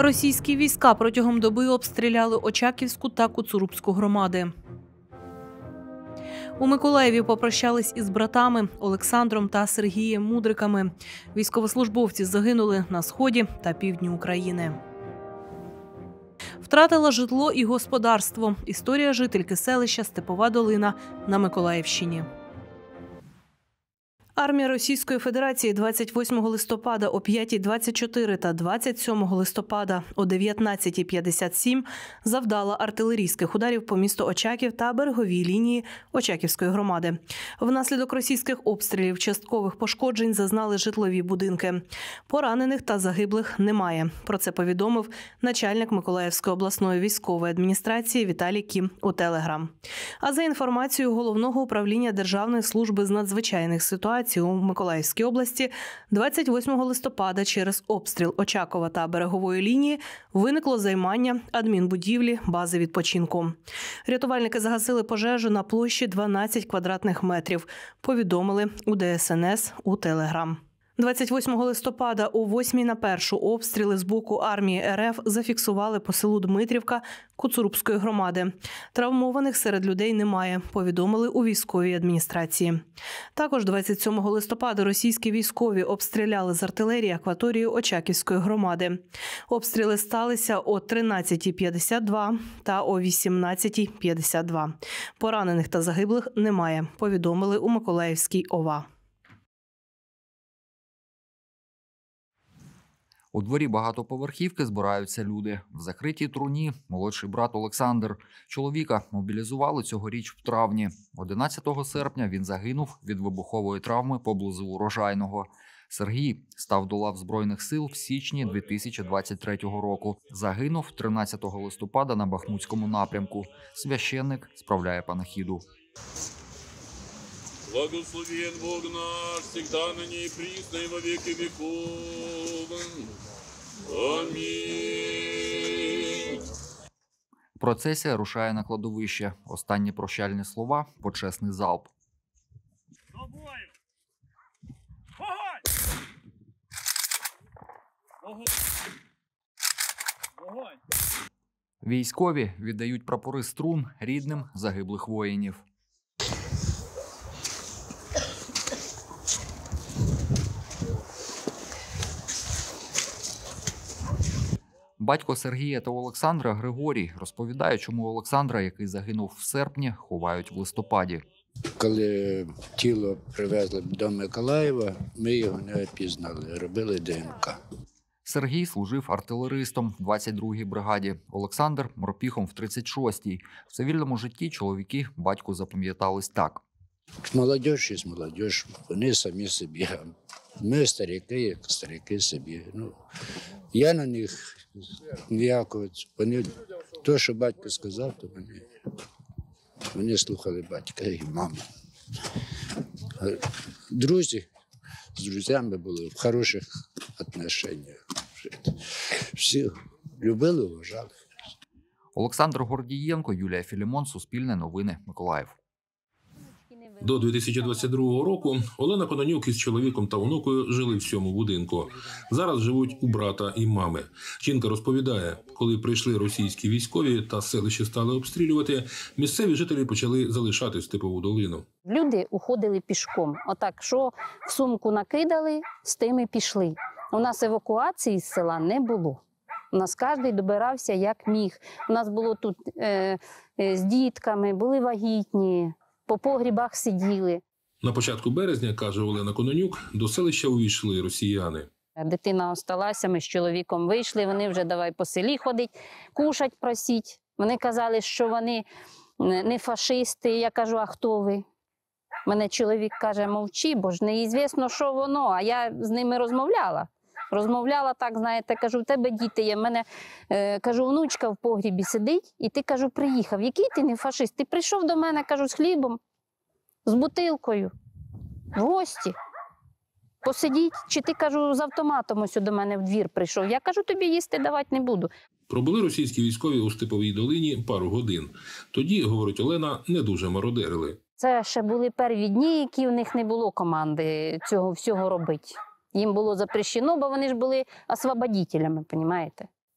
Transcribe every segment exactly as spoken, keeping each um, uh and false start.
Російські війська протягом доби обстріляли Очаківську та Коцурубську громади. У Миколаєві попрощались із братами Олександром та Сергієм Мудриками. Військовослужбовці загинули на сході та півдні України. Втратила житло і господарство. Історія жительки селища Степова Долина на Миколаївщині. Армія Російської Федерації двадцять восьмого листопада о п'ятій двадцять чотири та двадцять сьомого листопада о дев'ятнадцятій п'ятдесят сім завдала артилерійських ударів по місту Очаків та береговій лінії Очаківської громади. Внаслідок російських обстрілів часткових пошкоджень зазнали житлові будинки. Поранених та загиблих немає. Про це повідомив начальник Миколаївської обласної військової адміністрації Віталій Кім у Телеграм. А за інформацією Головного управління Державної служби з надзвичайних ситуацій у Миколаївській області, двадцять восьмого листопада через обстріл Очакова та берегової лінії виникло займання адмінбудівлі бази відпочинку. Рятувальники загасили пожежу на площі дванадцять квадратних метрів, повідомили у Де Ес Ен Ес у Телеграм. двадцять восьмого листопада о восьмій на першу обстріли з боку армії Ер Еф зафіксували по селу Дмитрівка Коцурубської громади. Травмованих серед людей немає, повідомили у військовій адміністрації. Також двадцять сьомого листопада російські військові обстріляли з артилерії акваторію Очаківської громади. Обстріли сталися о тринадцятій п'ятдесят два та о вісімнадцятій п'ятдесят два. Поранених та загиблих немає, повідомили у Миколаївській О В А. У дворі багатоповерхівки збираються люди. В закритій труні молодший брат Олександр. Чоловіка мобілізували цьогоріч в травні. одинадцятого серпня він загинув від вибухової травми поблизу Урожайного. Сергій став до лав Збройних сил в січні дві тисячі двадцять третього року. Загинув тринадцятого листопада на Бахмутському напрямку. Священник справляє панахіду. Благословен Бог наш, всегда ныне и присно и во веки веков. Амінь. Процесія рушає на кладовище. Останні прощальні слова – почесний залп. Військові віддають прапори струн рідним загиблих воїнів. Батько Сергія та Олександра Григорій розповідає, чому Олександра, який загинув в серпні, ховають в листопаді. Коли тіло привезли до Миколаєва, ми його не впізнали, робили Де Ен Ка. Сергій служив артилеристом в двадцять другій бригаді, Олександр – морпіхом в тридцять шостій. В цивільному житті чоловіки батьку запам'ятались так. Молодіж є молодіж, вони самі собі. Ми старики, як старики собі. Ну, я на них ніякого. Вони, то, що батько сказав, то вони, вони слухали батька і маму. Друзі, з друзями були в хороших відношеннях. Всі любили, вважали. Олександр Гордієнко, Юлія Філімон, Суспільне новини, Миколаїв. До дві тисячі двадцять другого року Олена Кононюк із чоловіком та онукою жили в цьому будинку. Зараз живуть у брата і мами. Жінка розповідає, коли прийшли російські військові та селище стали обстрілювати, місцеві жителі почали залишати Степову долину. Люди уходили пішком. Отак, що в сумку накидали, з тими пішли. У нас евакуації з села не було. У нас кожен добирався як міг. У нас було тут е, е, з дітками, були вагітні. По погрібах сиділи. На початку березня, каже Олена Кононюк, до селища увійшли росіяни. Дитина осталася, ми з чоловіком вийшли, вони вже давай по селі ходить, кушать просіть. Вони казали, що вони не фашисти. Я кажу, а хто ви? Мене чоловік каже, мовчи, бо ж неізвісно, що воно. А я з ними розмовляла. Розмовляла так, знаєте, кажу, в тебе діти є. В мене, е, кажу, внучка в погрібі сидить, і ти, кажу, приїхав. Який ти не фашист? Ти прийшов до мене, кажу, з хлібом, з бутилкою, в гості. Посидіть, чи ти, кажу, з автоматом ось до мене в двір прийшов. Я, кажу, тобі їсти давати не буду. Пробули російські військові у Степовій долині пару годин. Тоді, говорить Олена, не дуже мародерили. Це ще були перві дні, які в них не було команди цього всього робити. Їм було запрещено, бо вони ж були освободителями, розумієте?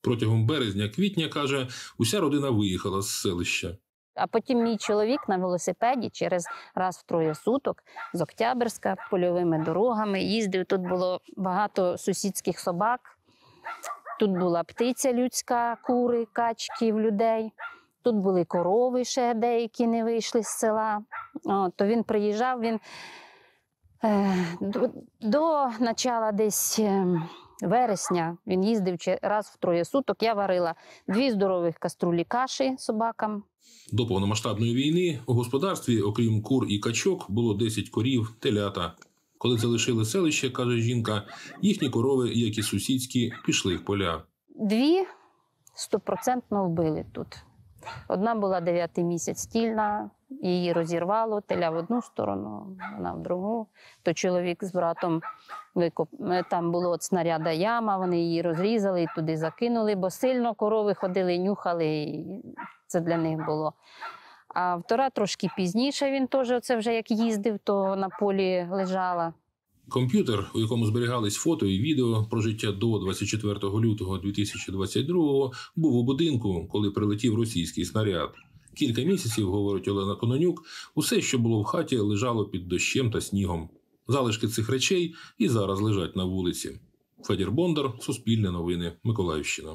Протягом березня-квітня, каже, уся родина виїхала з селища. А потім мій чоловік на велосипеді через раз в троє суток з Октябрьська польовими дорогами їздив. Тут було багато сусідських собак, тут була птиця людська, кури, качки в людей. Тут були корови ще деякі не вийшли з села. О, то він приїжджав, він е, до, до начала десь е, вересня він їздив раз в троє суток. Я варила дві здорових каструлі каші собакам. До повномасштабної війни у господарстві, окрім кур і качок, було десять корів, телята. Коли залишили селище, каже жінка, їхні корови, як і сусідські, пішли в поля. Дві стопроцентно вбили тут. Одна була дев'ятий місяць тільна, її розірвало, теля в одну сторону, вона в другу. То чоловік з братом, викоп... там було от снаряда яма, вони її розрізали і туди закинули, бо сильно корови ходили, нюхали, і це для них було. А втора трошки пізніше він теж, оце вже як їздив, то на полі лежала. Комп'ютер, у якому зберігались фото і відео про життя до двадцять четвертого лютого дві тисячі двадцять другого, був у будинку, коли прилетів російський снаряд. Кілька місяців, говорить Олена Кононюк, усе, що було в хаті, лежало під дощем та снігом. Залишки цих речей і зараз лежать на вулиці. Федір Бондар, Суспільне новини, Миколаївщина.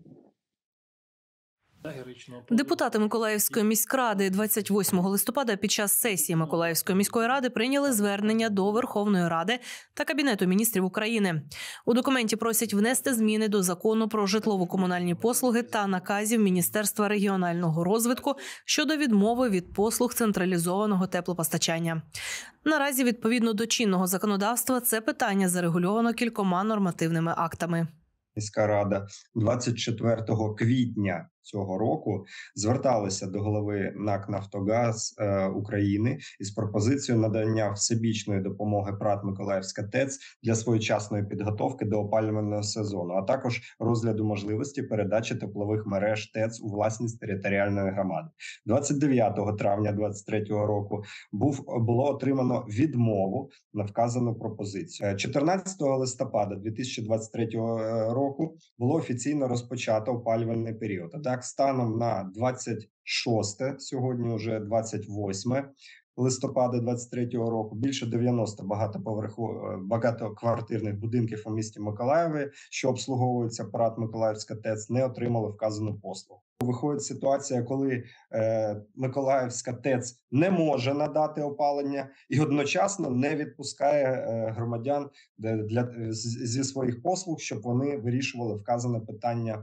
Депутати Миколаївської міськради двадцять восьмого листопада під час сесії Миколаївської міської ради прийняли звернення до Верховної Ради та Кабінету міністрів України. У документі просять внести зміни до Закону про житлово-комунальні послуги та наказів Міністерства регіонального розвитку щодо відмови від послуг централізованого теплопостачання. Наразі, відповідно до чинного законодавства, це питання зарегульовано кількома нормативними актами. Міська рада двадцять четвертого квітня цього року зверталася до голови НАК «Нафтогаз» е, України із пропозицією надання всебічної допомоги ПрАТ «Миколаївська ТЕЦ» для своєчасної підготовки до опалювального сезону, а також розгляду можливості передачі теплових мереж ТЕЦ у власність територіальної громади. двадцять дев'ятого травня двадцять третього року був, було отримано відмову на вказану пропозицію. чотирнадцятого листопада дві тисячі двадцять третього року було офіційно розпочато опалювальний період. Так, станом на двадцять шосте, сьогодні вже двадцять восьме листопада двадцять третього року, більше дев'яноста багатоповерхових, багатоквартирних будинків у місті Миколаєві, що обслуговуються ПрАТ «Миколаївська ТЕЦ», не отримали вказану послугу. Виходить ситуація, коли е, Миколаївська ТЕЦ не може надати опалення і одночасно не відпускає е, громадян для, зі своїх послуг, щоб вони вирішували вказане питання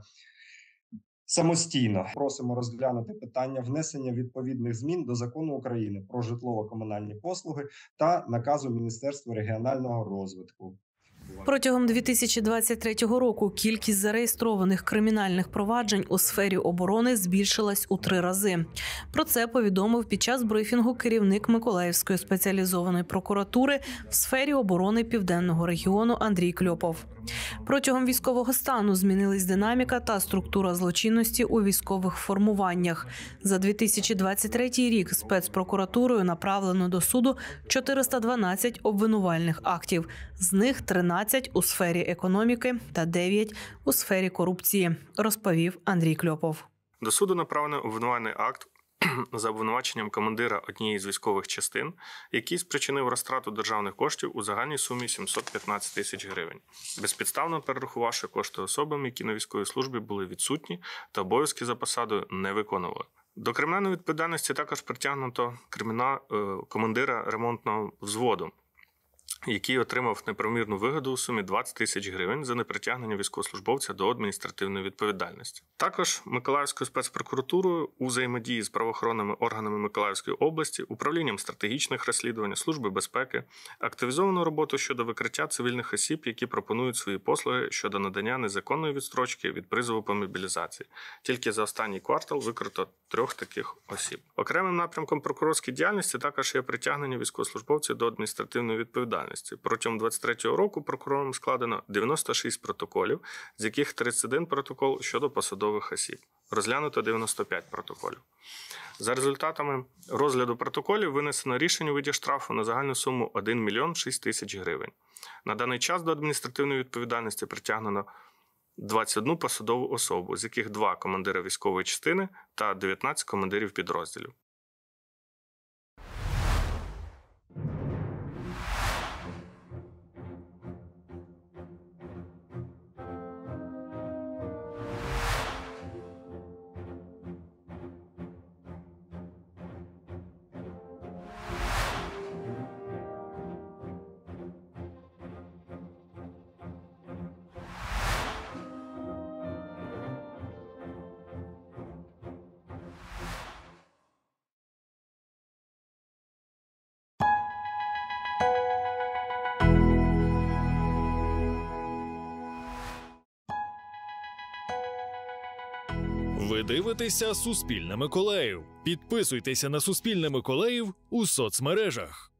самостійно. Просимо розглянути питання внесення відповідних змін до Закону України про житлово-комунальні послуги та наказу Міністерства регіонального розвитку. Протягом дві тисячі двадцять третього року кількість зареєстрованих кримінальних проваджень у сфері оборони збільшилась у три рази. Про це повідомив під час брифінгу керівник Миколаївської спеціалізованої прокуратури в сфері оборони Південного регіону Андрій Кльопов. Протягом військового стану змінились динаміка та структура злочинності у військових формуваннях. За дві тисячі двадцять третій рік спецпрокуратурою направлено до суду чотириста дванадцять обвинувальних актів, з них тринадцять у сфері економіки та дев'ять у сфері корупції, розповів Андрій Кльопов. До суду направлено обвинувальний акт за обвинуваченням командира однієї з військових частин, який спричинив розтрату державних коштів у загальній сумі сімсот п'ятнадцять тисяч гривень, безпідставно перерахувавши кошти особам, які на військовій службі були відсутні та обов'язки за посадою не виконували. До кримінальної відповідальності також притягнуто криміна... командира ремонтного взводу, який отримав неправомірну вигоду у сумі двадцять тисяч гривень за непритягнення військовослужбовця до адміністративної відповідальності. Також Миколаївською спецпрокуратурою у взаємодії з правоохоронними органами Миколаївської області, управлінням стратегічних розслідувань, Служби безпеки активізовано роботу щодо викриття цивільних осіб, які пропонують свої послуги щодо надання незаконної відстрочки від призову по мобілізації. Тільки за останній квартал викрито трьох таких осіб. Окремим напрямком прокурорської діяльності також є притягнення військовослужбовців до адміністративної відповідальності. Протягом двадцять третього року прокурором складено дев'яносто шість протоколів, з яких тридцять один протокол щодо посадових осіб. Розглянуто дев'яносто п'ять протоколів. За результатами розгляду протоколів винесено рішення у виді штрафу на загальну суму один мільйон шість тисяч гривень. На даний час до адміністративної відповідальності притягнено двадцять одну посадову особу, з яких два командири військової частини та дев'ятнадцять командирів підрозділів. Ви дивитеся Суспільне Миколаїв. Підписуйтеся на Суспільне Миколаїв у соцмережах.